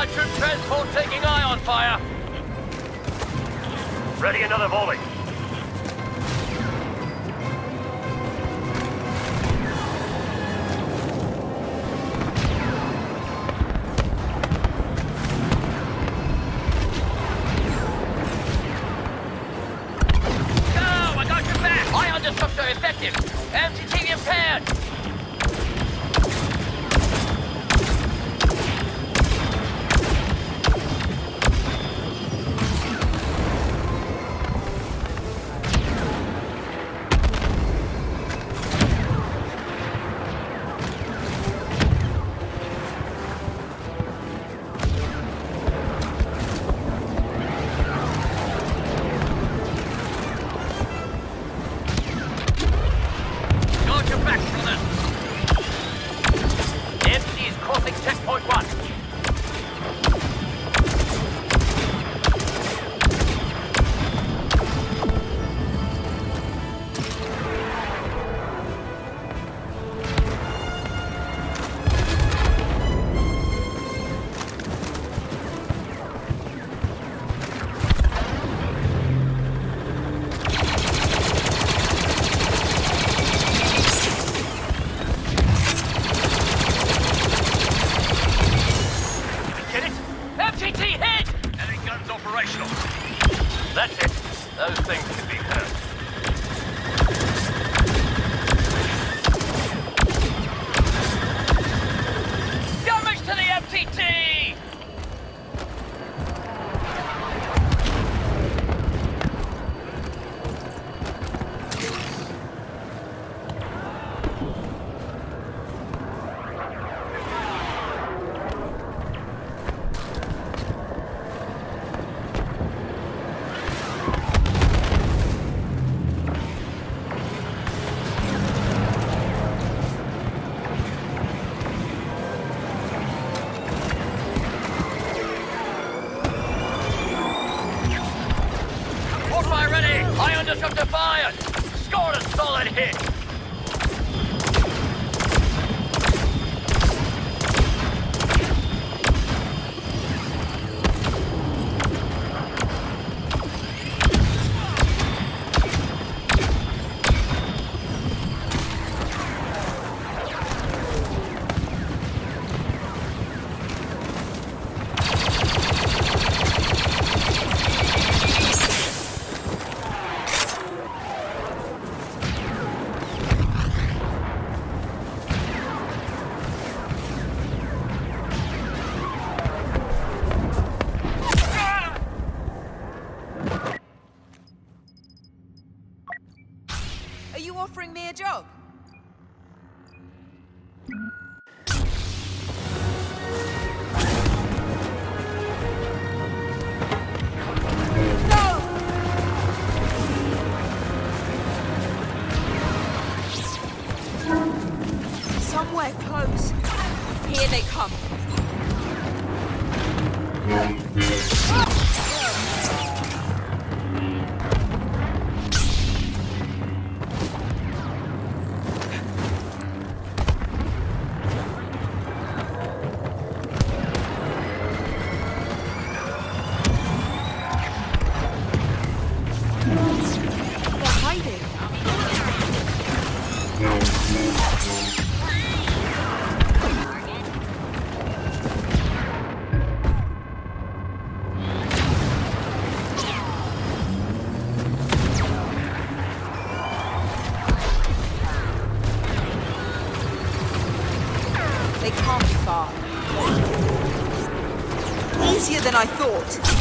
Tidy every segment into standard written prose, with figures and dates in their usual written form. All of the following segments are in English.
Allied troop transport taking ion fire. Ready another volley. Go! I got your back! Ion disruptor effective! MTT impaired! That's it. Those things can be hurt. Damage to the MTT! Ion disruptor fired! Scored a solid hit! Are you offering me a job? No! Somewhere close. Here they come. They can't be far. Easier than I thought.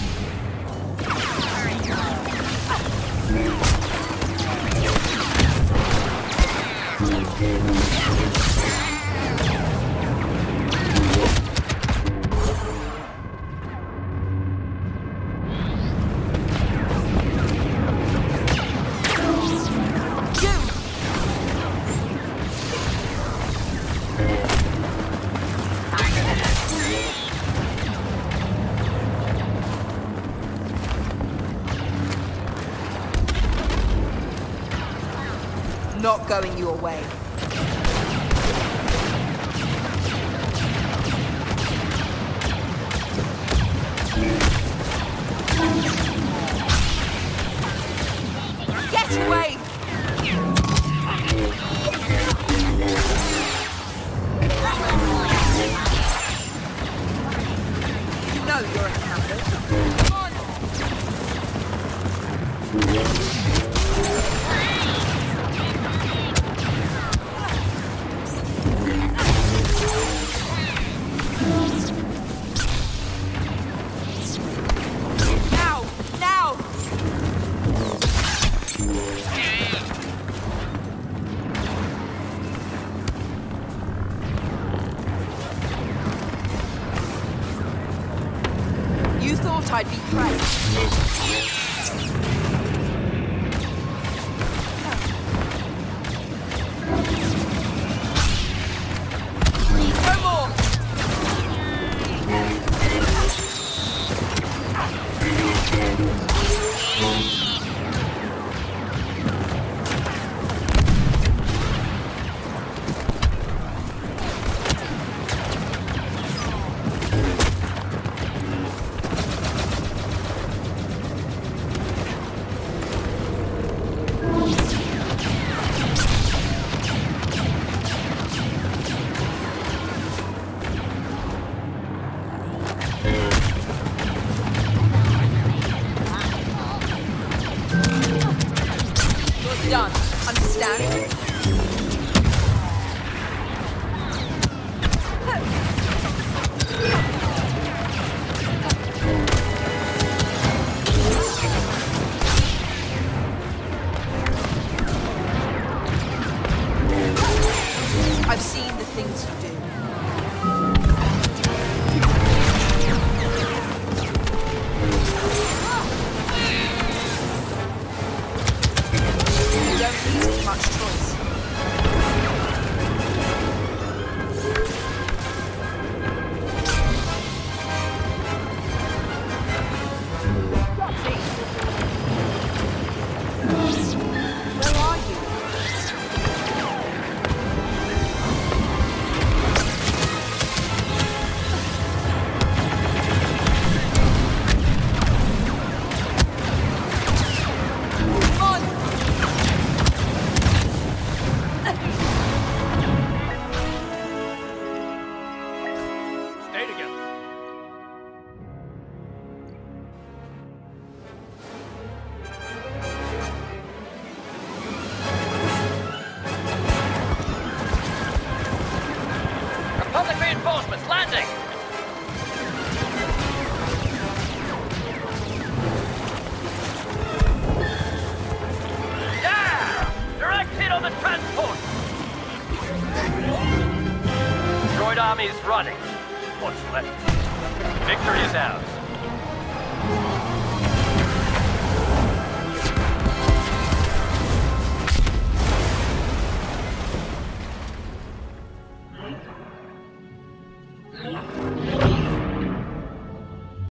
Not going your way. thought I'd be praised. No more! Done. Understand? I've seen the things you do. You don't need much choice. Where are you? Stay together. Republic reinforcements landing! Yeah! Direct hit on the transport! Droid army's running. What's left? Victory is ours.